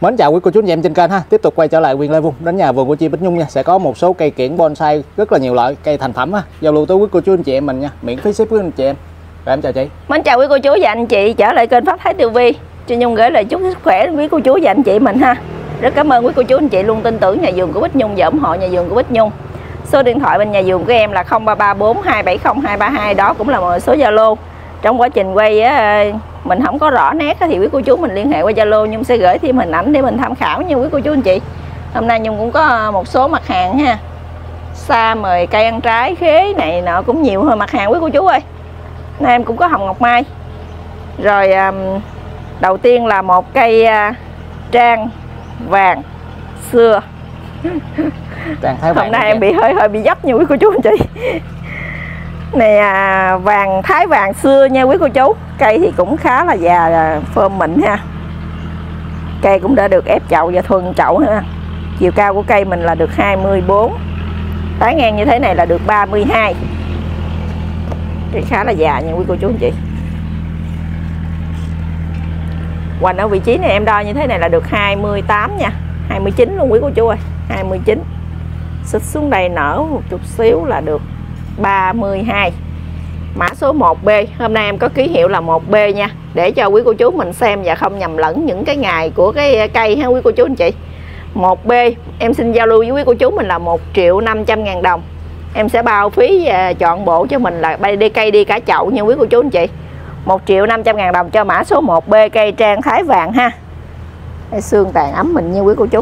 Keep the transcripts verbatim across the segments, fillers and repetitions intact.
Mến chào quý cô chú anh chị em trên kênh ha. Tiếp tục quay trở lại Quyền Lê Vung đến nhà vườn của chị Bích Nhung nha. Sẽ có một số cây kiểng bonsai rất là nhiều loại, cây thành phẩm ha. Giao lưu tới quý cô chú anh chị em mình nha, miễn phí ship với anh chị em. Rồi em chào chị. Mến chào quý cô chú và anh chị trở lại kênh Pháp Thái ti vi. Chị Nhung gửi lời chúc sức khỏe đến quý cô chú và anh chị mình ha. Rất cảm ơn quý cô chú anh chị luôn tin tưởng nhà vườn của Bích Nhung và ủng hộ nhà vườn của Bích Nhung. Số điện thoại bên nhà vườn của em là không ba ba bốn hai bảy không hai ba hai, đó cũng là một số Zalo. Trong quá trình quay á, mình không có rõ nét thì quý cô chú mình liên hệ qua Zalo, Nhung sẽ gửi thêm hình ảnh để mình tham khảo nha quý cô chú anh chị. Hôm nay Nhung cũng có một số mặt hàng ha, sa mời cây ăn trái khế này nọ cũng nhiều hơn mặt hàng quý cô chú ơi. Nay em cũng có hồng ngọc mai. Rồi đầu tiên là một cây trang vàng xưa. Trang thái vàng. Hôm nay em bị hơi hơi bị dấp nha quý cô chú anh chị. Này à, vàng thái vàng xưa nha quý cô chú. Cây thì cũng khá là già, phơm mịn ha. Cây cũng đã được ép chậu và thuần chậu ha. Chiều cao của cây mình là được hai mươi bốn, tán ngang như thế này là được ba mươi hai. Cây khá là già nha quý cô chú anh chị. Hoành ở vị trí này em đo như thế này là được hai mươi tám nha, hai mươi chín luôn quý cô chú ơi, hai mươi chín. Xích xuống đây nở một chút xíu là được ba mươi hai. Mã số một B. Hôm nay em có ký hiệu là một B nha, để cho quý cô chú mình xem và không nhầm lẫn những cái ngày của cái cây ha quý cô chú anh chị. Một B em xin giao lưu với quý cô chú mình là một triệu năm trăm ngàn đồng. Em sẽ bao phí và chọn bộ cho mình là bay đi cây đi cả chậu nha quý cô chú anh chị. Một triệu năm trăm ngàn đồng cho mã số một B cây trang thái vàng ha. Đây, xương tàn ấm mình nha quý cô chú.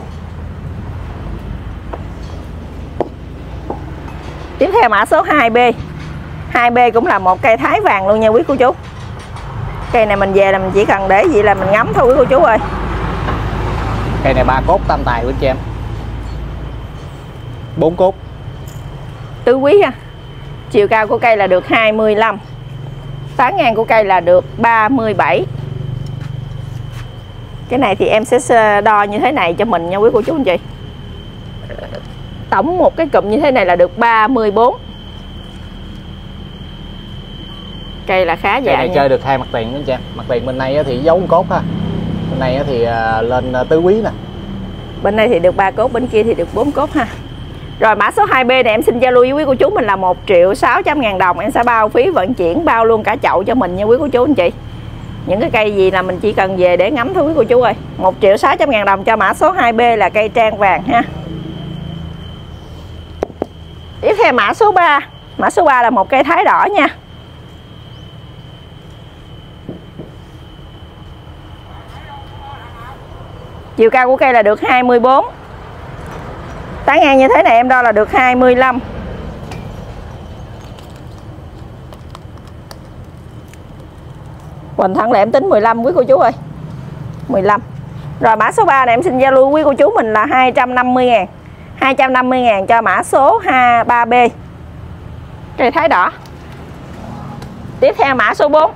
Tiếp theo mã số hai B. hai B cũng là một cây thái vàng luôn nha quý cô chú. Cây này mình về là mình chỉ cần để gì là mình ngắm thôi quý cô chú ơi. Cây này ba cốt tam tài của chị em. Bốn cốt. Tứ quý ha. Chiều cao của cây là được hai mươi lăm. Tán ngang của cây là được ba mươi bảy. Cái này thì em sẽ đo như thế này cho mình nha quý cô chú anh chị. Tổng một cái cụm như thế này là được ba mươi bốn. Cây là khá dài. Cây này nha. Chơi được hai mặt tiền nữa chị em. Mặt tiền bên này thì giấu cốt ha. Bên này thì lên tứ quý nè. Bên này thì được ba cốt, bên kia thì được bốn cốt ha. Rồi mã số hai B này em xin giao lưu với quý cô chú mình là một triệu sáu trăm ngàn đồng. Em sẽ bao phí vận chuyển, bao luôn cả chậu cho mình nha quý cô chú anh chị. Những cái cây gì là mình chỉ cần về để ngắm thôi quý cô chú ơi. Một triệu sáu trăm ngàn đồng cho mã số hai B là cây trang vàng ha. Tiếp theo mã số ba. Mã số ba là một cây thái đỏ nha. Chiều cao của cây là được hai mươi bốn. Tán ngang như thế này em đo là được hai mươi lăm. Hoành thẳng là em tính mười lăm quý cô chú ơi, mười lăm. Rồi mã số ba này em xin giao lưu quý cô chú mình là hai trăm năm mươi ngàn. hai trăm năm mươi ngàn cho mã số ba B cây thái đỏ. Tiếp theo mã số bốn.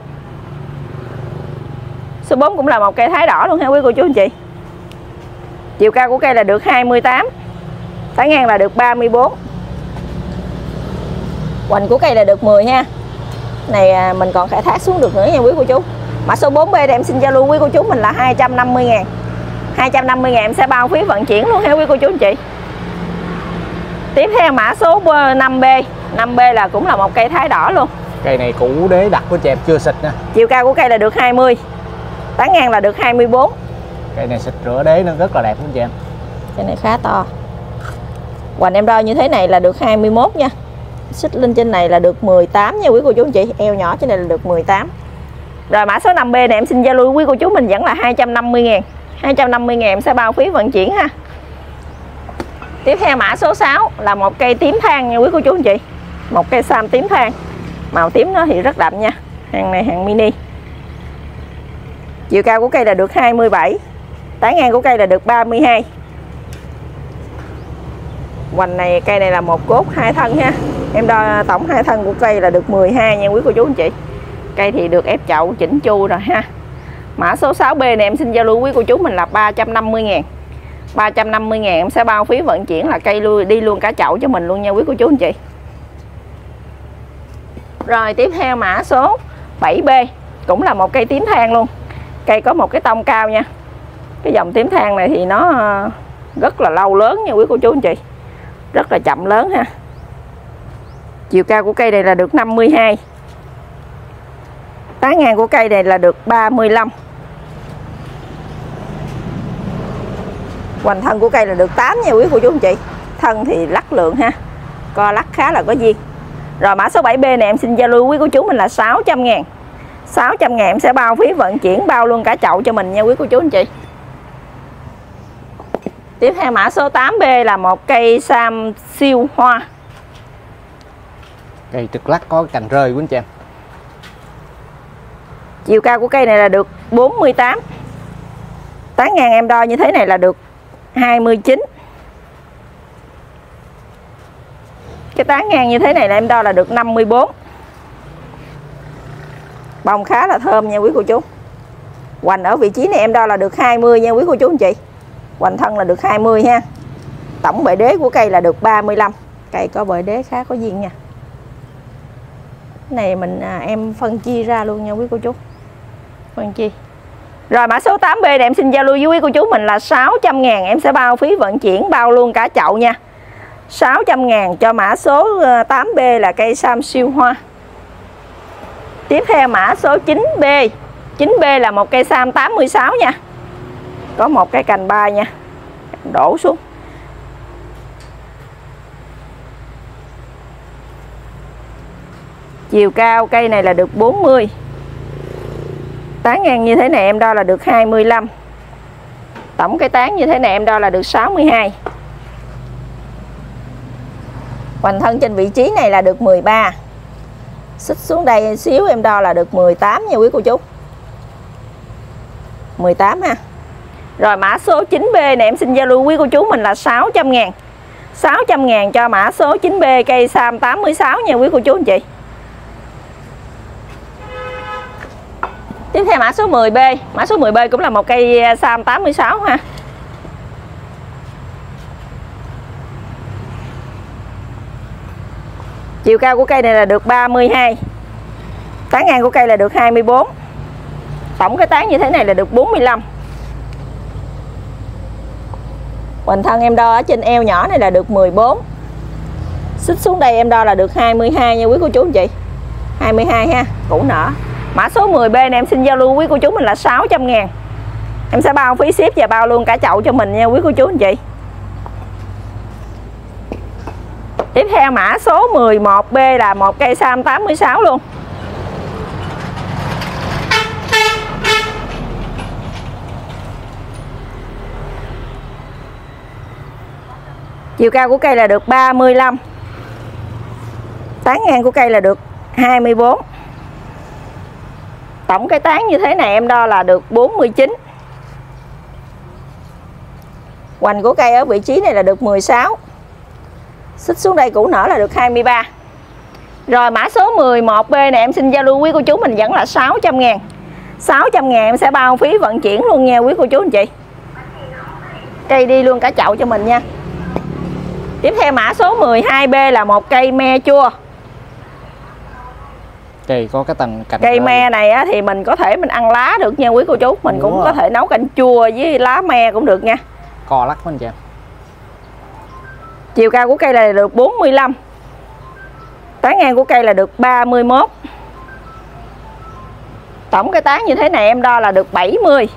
Số bốn cũng là một cây thái đỏ luôn ha quý cô chú anh chị. Chiều cao của cây là được hai mươi tám. Tán ngang là được ba mươi bốn. Hoành của cây là được mười ha. Này mình còn khai thác xuống được nữa nha quý cô chú. Mã số bốn B này em xin giao lưu quý cô chú mình là hai trăm năm mươi ngàn. hai trăm năm mươi ngàn em sẽ bao phí vận chuyển luôn ha quý cô chú anh chị. Tiếp theo mã số năm B. năm B là cũng là một cây thái đỏ luôn. Cây này củ đế đặc của chị em, chưa xịt nè. Chiều cao của cây là được hai mươi. Tán ngang là được hai mươi bốn. Cây này xịt rửa đế nó rất là đẹp luôn chị em. Cây này khá to. Hoành em đo như thế này là được hai mươi mốt nha. Xích lên trên này là được mười tám nha quý cô chú anh chị. Eo nhỏ trên này là được mười tám. Rồi mã số năm B này em xin giao lưu quý cô chú mình vẫn là hai trăm năm mươi ngàn. hai trăm năm mươi ngàn em sẽ bao phí vận chuyển ha. Tiếp theo mã số sáu là một cây tím than nha quý cô chú anh chị. Một cây sam tím than. Màu tím nó thì rất đậm nha. Hàng này hàng mini. Chiều cao của cây là được hai mươi bảy. Tán ngang của cây là được ba mươi hai. Hoành này cây này là một cốt hai thân ha. Em đo tổng hai thân của cây là được mười hai nha quý cô chú anh chị. Cây thì được ép chậu chỉnh chu rồi ha. Mã số sáu B này em xin giao lưu quý cô chú mình là ba trăm năm mươi ngàn. ba trăm năm mươi ngàn em sẽ bao phí vận chuyển là cây lui đi luôn cả chậu cho mình luôn nha quý cô chú anh chị. Rồi tiếp theo mã số bảy B cũng là một cây tím than luôn. Cây có một cái tông cao nha. Cái dòng tím than này thì nó rất là lâu lớn nha quý cô chú anh chị, rất là chậm lớn ha. Chiều cao của cây này là được năm mươi hai, tán ngang của cây này là được ba mươi lăm, hoành thân của cây là được tám nha quý cô chú anh chị. Thân thì lắc lượng ha, co lắc khá là có duyên. Rồi mã số bảy B này em xin giao lưu quý cô chú mình là sáu trăm ngàn. sáu trăm ngàn em sẽ bao phí vận chuyển, bao luôn cả chậu cho mình nha quý cô chú anh chị. Tiếp theo mã số tám B là một cây sam siêu hoa. Cây trực lắc có cành rơi quý anh chị em. Chiều cao của cây này là được bốn mươi tám, tán ngang em đo như thế này là được hai mươi chín. Cái tán ngang như thế này là em đo là được năm mươi bốn. Bông khá là thơm nha quý cô chú. Hoành ở vị trí này em đo là được hai mươi nha quý cô chú anh chị. Hoành thân là được hai mươi ha. Tổng bệ đế của cây là được ba mươi lăm. Cây có bệ đế khá có duyên nha. Cái này mình à, em phân chia ra luôn nha quý cô chú. Phân chia. Rồi mã số tám B này em xin giao lưu với quý cô chú mình là sáu trăm ngàn. Em sẽ bao phí vận chuyển, bao luôn cả chậu nha. sáu trăm ngàn cho mã số tám B là cây sam siêu hoa. Tiếp theo mã số chín B. chín B là một cây sam tám mươi sáu nha. Có một cái cành bay nha. Đổ xuống. Chiều cao cây này là được bốn mươi. Tán ngang như thế này em đo là được hai mươi lăm. Tổng cái tán như thế này em đo là được sáu mươi hai. Hoành thân trên vị trí này là được mười ba. Xích xuống đây xíu em đo là được mười tám nha quý cô chú. mười tám ha. Rồi mã số chín B này em xin giao lưu quý cô chú mình là sáu trăm ngàn. sáu trăm ngàn cho mã số chín B cây sam tám mươi sáu nha quý cô chú anh chị. Tiếp theo mã số mười B. Mã số mười B cũng là một cây sam tám mươi sáu ha. Chiều cao của cây này là được ba mươi hai. Tán ngang của cây là được hai mươi bốn. Tổng cái tán như thế này là được bốn mươi lăm. Hoành thân em đo ở trên eo nhỏ này là được mười bốn. Xích xuống đây em đo là được hai mươi hai nha quý cô chú anh chị. hai mươi hai ha, củ nở. Mã số mười B này em xin giao lưu quý cô chú mình là sáu trăm ngàn. Em sẽ bao phí ship và bao luôn cả chậu cho mình nha quý cô chú anh chị. Tiếp theo mã số mười một B là một cây sam tám mươi sáu luôn. Chiều cao của cây là được ba mươi lăm. Tán ngang của cây là được hai mươi bốn. Tổng cái tán như thế này em đo là được bốn mươi chín. Hoành của cây ở vị trí này là được mười sáu. Xích xuống đây củ nở là được hai mươi ba. Rồi mã số mười một B này em xin giao lưu quý cô chú mình vẫn là sáu trăm ngàn. sáu trăm ngàn em sẽ bao phí vận chuyển luôn nha quý cô chú anh chị. Cây đi luôn cả chậu cho mình nha. Tiếp theo mã số mười hai B là một cây me chua. Cây có cái tầng cành. Cây me này á, thì mình có thể mình ăn lá được nha quý cô chú. Mình Đúng cũng rồi. Có thể nấu canh chua với lá me cũng được nha. Co lắc anh chị em. Chiều cao của cây là được bốn mươi lăm. Tán ngang của cây là được ba mươi mốt. Tổng cái tán như thế này em đo là được bảy mươi.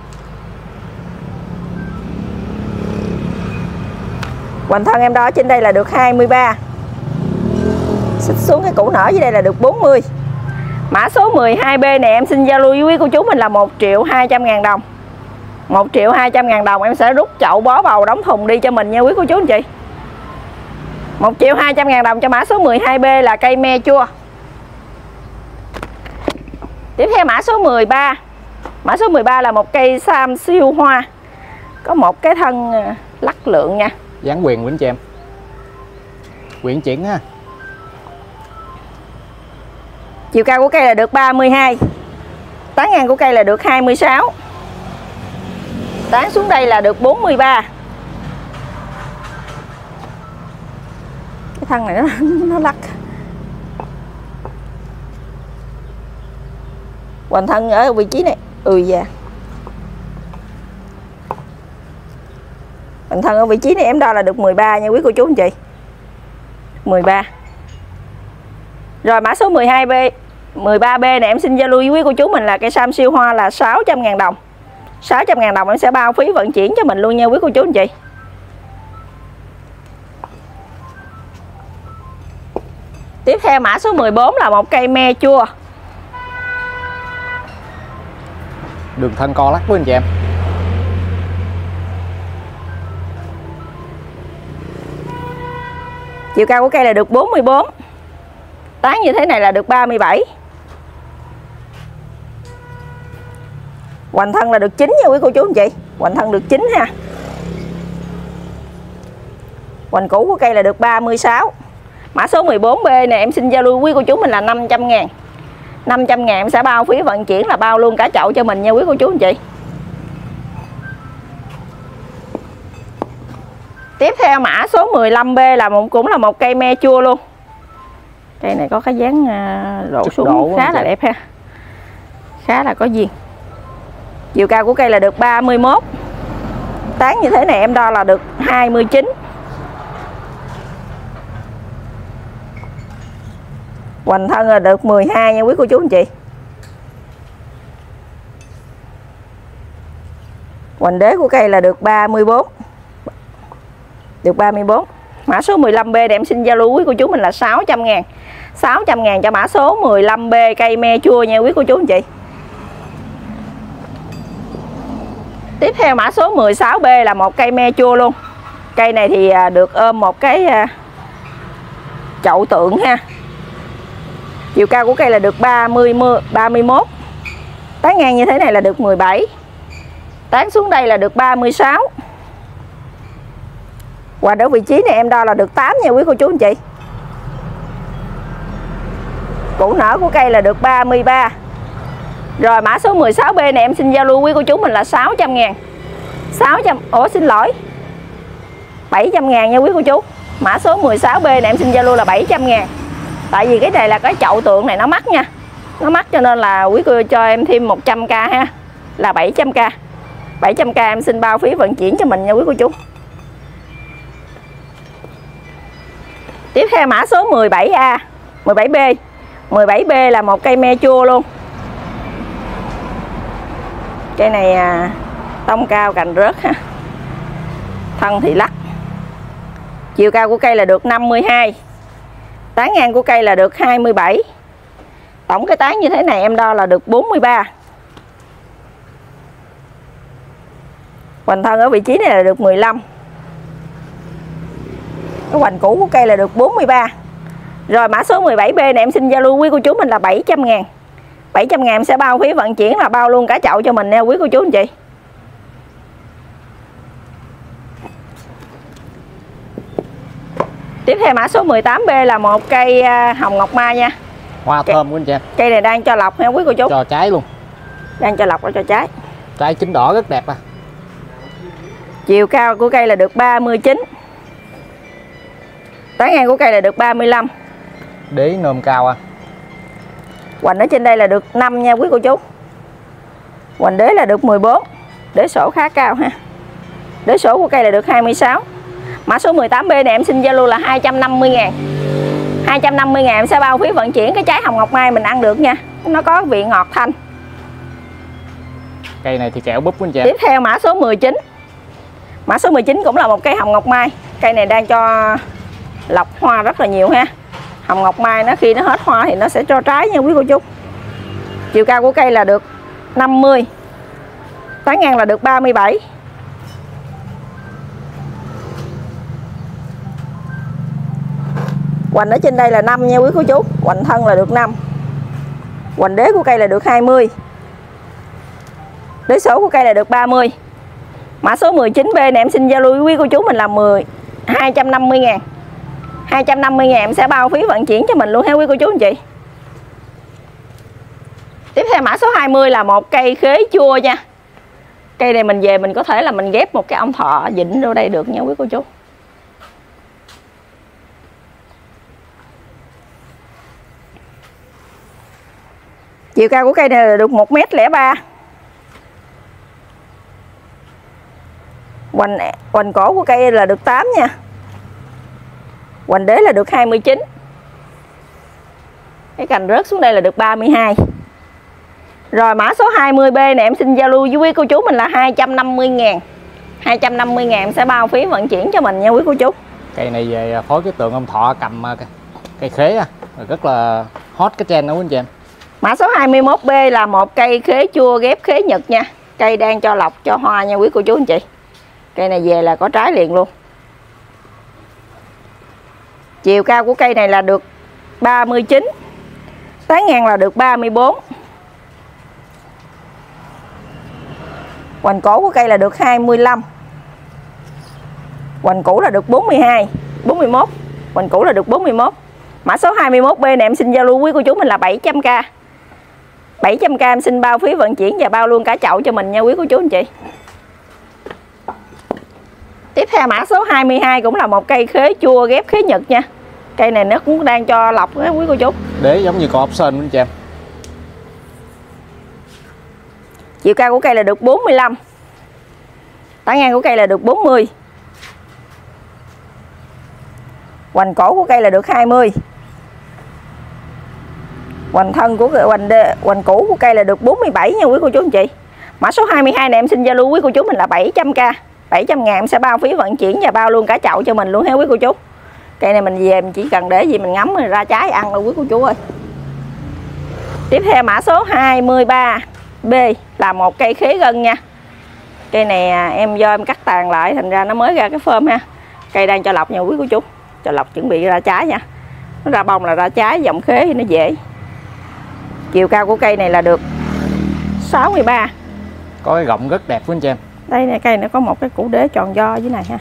Hoành thân em đo trên đây là được hai mươi ba. Xích xuống cái củ nở dưới đây là được bốn mươi. Mã số mười hai B này em xin giao lưu với quý cô chú mình là một triệu hai trăm ngàn đồng. một triệu hai trăm ngàn đồng em sẽ rút chậu bó bầu đóng thùng đi cho mình nha quý cô chú anh chị. một triệu hai trăm ngàn đồng cho mã số mười hai B là cây me chua. Tiếp theo mã số mười ba. Mã số mười ba là một cây sam siêu hoa. Có một cái thân lắc lượng nha. Dán quyền của anh chị em. Quyện chuyển ha. Chiều cao của cây là được ba mươi hai. Tán ngang của cây là được hai mươi sáu. Tán xuống đây là được bốn mươi ba. Cái thân này nó, nó lắc. Hoành thân ở vị trí này. Ừ dạ. Hoành thân ở vị trí này em đo là được mười ba nha quý cô chú anh chị. mười ba. Rồi mã số mười hai B, mười ba B này em xin giao lưu với quý cô chú mình là cây sam siêu hoa là sáu trăm ngàn đồng. sáu trăm ngàn đồng em sẽ bao phí vận chuyển cho mình luôn nha quý cô chú anh chị. Tiếp theo mã số mười bốn là một cây me chua. Đường thân co lắc với anh chị em. Chiều cao của cây là được bốn mươi bốn. Tán như thế này là được ba mươi bảy. Hoành thân là được chín nha quý cô chú anh chị. Hoành thân được chín ha. Hoành cũ của cây là được ba mươi sáu. Mã số mười bốn B này em xin giao lưu quý cô chú mình là năm trăm ngàn. năm trăm ngàn em sẽ bao phí vận chuyển là bao luôn cả chậu cho mình nha quý cô chú anh chị. Tiếp theo mã số mười lăm B là một cũng là một cây me chua luôn. Cây này có cái dáng đổ xuống khá là đẹp ha. Khá là có duyên. Chiều cao của cây là được ba mươi mốt. Tán như thế này em đo là được hai mươi chín. Hoành thân là được mười hai nha quý cô chú anh chị. Hoành đế của cây là được ba mươi bốn. Được ba mươi bốn. Mã số mười lăm B để em xin giao lưu quý cô chú mình là sáu trăm ngàn. sáu trăm ngàn cho mã số mười lăm B cây me chua nha quý cô chú anh chị. Tiếp theo mã số mười sáu B là một cây me chua luôn. Cây này thì được ôm một cái chậu tượng ha. Chiều cao của cây là được ba mươi, ba mươi mốt. Tán ngang như thế này là được mười bảy. Tán xuống đây là được ba mươi sáu. Và ở vị trí này em đo là được tám nha quý cô chú anh chị. Củ nở của cây là được ba mươi ba. Rồi mã số mười sáu B này em xin giao lưu quý cô chú mình là sáu trăm ngàn. sáu trăm, ủa xin lỗi, bảy trăm ngàn nha quý cô chú. Mã số mười sáu B này em xin giao lưu là bảy trăm ngàn. Tại vì cái này là cái chậu tượng này nó mắc nha. Nó mắc cho nên là quý cô cho em thêm một trăm k ha. Là bảy trăm k. bảy trăm k em xin bao phí vận chuyển cho mình nha quý cô chú. Tiếp theo mã số mười bảy A, mười bảy B. mười bảy B là một cây me chua luôn. Cây này à, tông cao cành rớt ha. Thân thì lắc. Chiều cao của cây là được năm mươi hai. Tán ngang của cây là được hai mươi bảy. Tổng cái tán như thế này em đo là được bốn mươi ba. Hoành thân ở vị trí này là được mười lăm. Cái hoành cũ của cây là được bốn mươi ba. Rồi mã số mười bảy B này em xin giao lưu quý cô chú mình là bảy trăm ngàn. bảy trăm ngàn em sẽ bao phí vận chuyển là bao luôn cả chậu cho mình nha quý cô chú anh chị. Tiếp theo mã số mười tám B là một cây hồng ngọc mai nha. Hoa cây, thơm của anh chị. Cây này đang cho lọc nha quý cô chú. Cho trái luôn. Đang cho lọc và cho trái. Trái chín đỏ rất đẹp à. Chiều cao của cây là được ba mươi chín. Tán ngang của cây là được ba mươi lăm. Đế nôm cao à. Hoành ở trên đây là được năm nha quý cô chú. Hoành đế là được mười bốn. Đế sổ khá cao ha. Đế sổ của cây là được hai mươi sáu. Mã số mười tám B này em xin giao lưu là hai trăm năm mươi ngàn. hai trăm năm mươi ngàn em sẽ bao phí vận chuyển cái trái hồng ngọc mai mình ăn được nha. Nó có vị ngọt thanh. Cây này thì kẹo búp của anh chị. Tiếp theo mã số mười chín. Mã số mười chín cũng là một cây hồng ngọc mai. Cây này đang cho lọc hoa rất là nhiều ha. Hồng ngọc mai nó khi nó hết hoa thì nó sẽ cho trái nha quý cô chú. Chiều cao của cây là được năm mươi. Tán ngang là được ba mươi bảy. Hoành ở trên đây là năm nha quý cô chú. Hoành thân là được năm. Hoành đế của cây là được hai mươi. Đế số của cây là được ba mươi. Mã số mười chín B này em xin giao lưu với quý cô chú mình là mười hai trăm năm mươi ngàn. hai trăm năm mươi ngàn em sẽ bao phí vận chuyển cho mình luôn ha quý cô chú anh chị. Tiếp theo mã số hai mươi là một cây khế chua nha. Cây này mình về mình có thể là mình ghép một cái ông thọ vịnh vô đây được nha quý cô chú. Chiều cao của cây này là được một mét lẻ ba. Hoành hoành cổ của cây là được tám nha. Hoành đế là được hai mươi chín. Cái cành rớt xuống đây là được ba mươi hai. Rồi mã số hai mươi B này em xin giao lưu với quý cô chú mình là hai trăm năm mươi ngàn. hai trăm năm mươi ngàn em sẽ bao phí vận chuyển cho mình nha quý cô chú. Cây này về phối cái tượng ông Thọ cầm cây khế á, rất là hot cái trend đó quý anh chị em. Mã số hai mươi mốt B là một cây khế chua ghép khế Nhật nha. Cây đang cho lọc cho hoa nha quý cô chú anh chị. Cây này về là có trái liền luôn. Chiều cao của cây này là được ba mươi chín. Tán ngang là được ba mươi bốn. Hoành cổ của cây là được hai mươi lăm. Hoành cũ là được bốn mươi hai, bốn mươi mốt. Hoành cũ là được bốn mươi mốt. Mã số hai mươi mốt B này em xin giao lưu quý cô chú mình là bảy trăm k. bảy trăm k em xin bao phí vận chuyển và bao luôn cả chậu cho mình nha quý cô chú anh chị. Tiếp theo mã số hai mươi hai cũng là một cây khế chua ghép khế Nhật nha. Cây này nó cũng đang cho lọc đó quý cô chú. Đế giống như con option quý anh chị em. Chiều cao của cây là được bốn mươi lăm. Tán ngang của cây là được bốn mươi. Hoành cổ của cây là được hai mươi. Hoành thân của hoành hoành cũ của cây là được bốn mươi bảy nha quý cô chú anh chị. Mã số hai mươi hai này em xin giao lưu quý cô chú mình là bảy trăm k. bảy trăm ngàn em sẽ bao phí vận chuyển và bao luôn cả chậu cho mình luôn ha quý cô chú. Cây này mình về mình chỉ cần để gì mình ngắm rồi ra trái ăn luôn quý cô chú ơi. Tiếp theo mã số hai mươi ba B là một cây khế gân nha. Cây này em do em cắt tàn lại thành ra nó mới ra cái phơm ha. Cây đang cho lọc nha quý cô chú. Cho lọc chuẩn bị ra trái nha. Nó ra bông là ra trái, dòng khế thì nó dễ. Chiều cao của cây này là được sáu mươi ba. Có cái gọng rất đẹp của anh chị em. Đây nè, cây nó có một cái củ đế tròn do dưới này ha.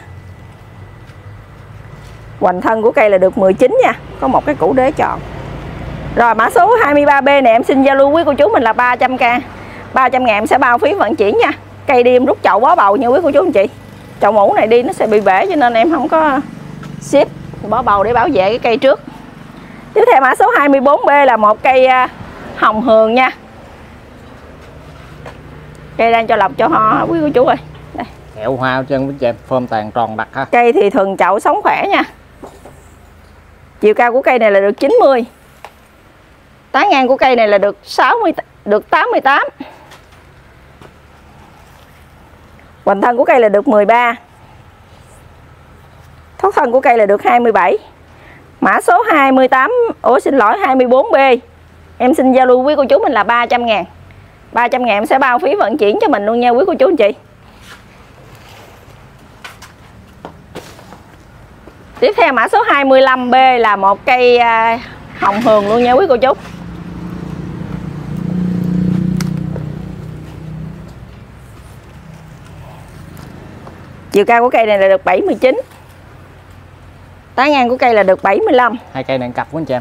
Hoành thân của cây là được mười chín nha. Có một cái củ đế tròn. Rồi mã số hai mươi ba B này em xin giao lưu quý cô chú mình là ba trăm k. ba trăm ngàn em sẽ bao phí vận chuyển nha. Cây đi em rút chậu bó bầu nha quý cô chú anh chị. Chậu mũ này đi nó sẽ bị bể cho nên em không có ship bó bầu để bảo vệ cái cây trước. Tiếp theo mã số hai mươi bốn B là một cây hồng hường nha. Cây đang cho lọc cho hoa quý cô chú ơi. Đây. Kẹo hoa chân với chị em, phơm tàn tròn đặc ha. Cây thì thuần chậu sống khỏe nha. Chiều cao của cây này là được chín mươi. Tán ngang của cây này là được sáu mươi, được tám mươi tám. Hoành thân của cây là được mười ba. Thoát thân của cây là được hai mươi bảy. Mã số hai mươi tám, ủa xin lỗi hai mươi bốn B. Em xin giao lưu quý cô chú mình là ba trăm ngàn. ba trăm ngàn em sẽ bao phí vận chuyển cho mình luôn nha quý cô chú anh chị. Tiếp theo mã số hai mươi lăm B là một cây hồng hường luôn nha quý cô chú. Chiều cao của cây này là được bảy mươi chín. Tán ngang của cây là được bảy mươi lăm. Hai cây này cặp của anh chị em.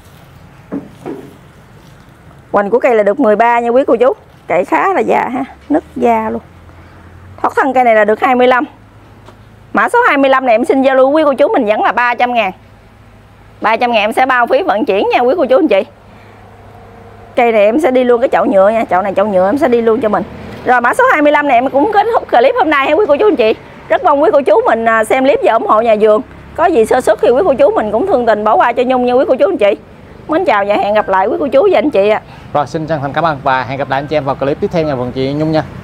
Hoành của cây là được mười ba nha quý cô chú. Cây khá là già ha, nứt da luôn. Thoát thân cây này là được hai mươi lăm. Mã số hai mươi lăm này em xin giao lưu quý cô chú mình vẫn là ba trăm ngàn. ba trăm ngàn em sẽ bao phí vận chuyển nha quý cô chú anh chị. Cây này em sẽ đi luôn cái chậu nhựa nha. Chậu này chậu nhựa em sẽ đi luôn cho mình. Rồi mã số hai mươi lăm này em cũng kết thúc clip hôm nay ha quý cô chú anh chị. Rất mong quý cô chú mình xem clip và ủng hộ nhà vườn. Có gì sơ suất thì quý cô chú mình cũng thương tình bỏ qua cho Nhung nha quý cô chú anh chị. Mến chào và hẹn gặp lại quý cô chú và anh chị ạ. Rồi xin chân thành cảm ơn và hẹn gặp lại anh chị em vào clip tiếp theo nhà vườn chị Nhung nha.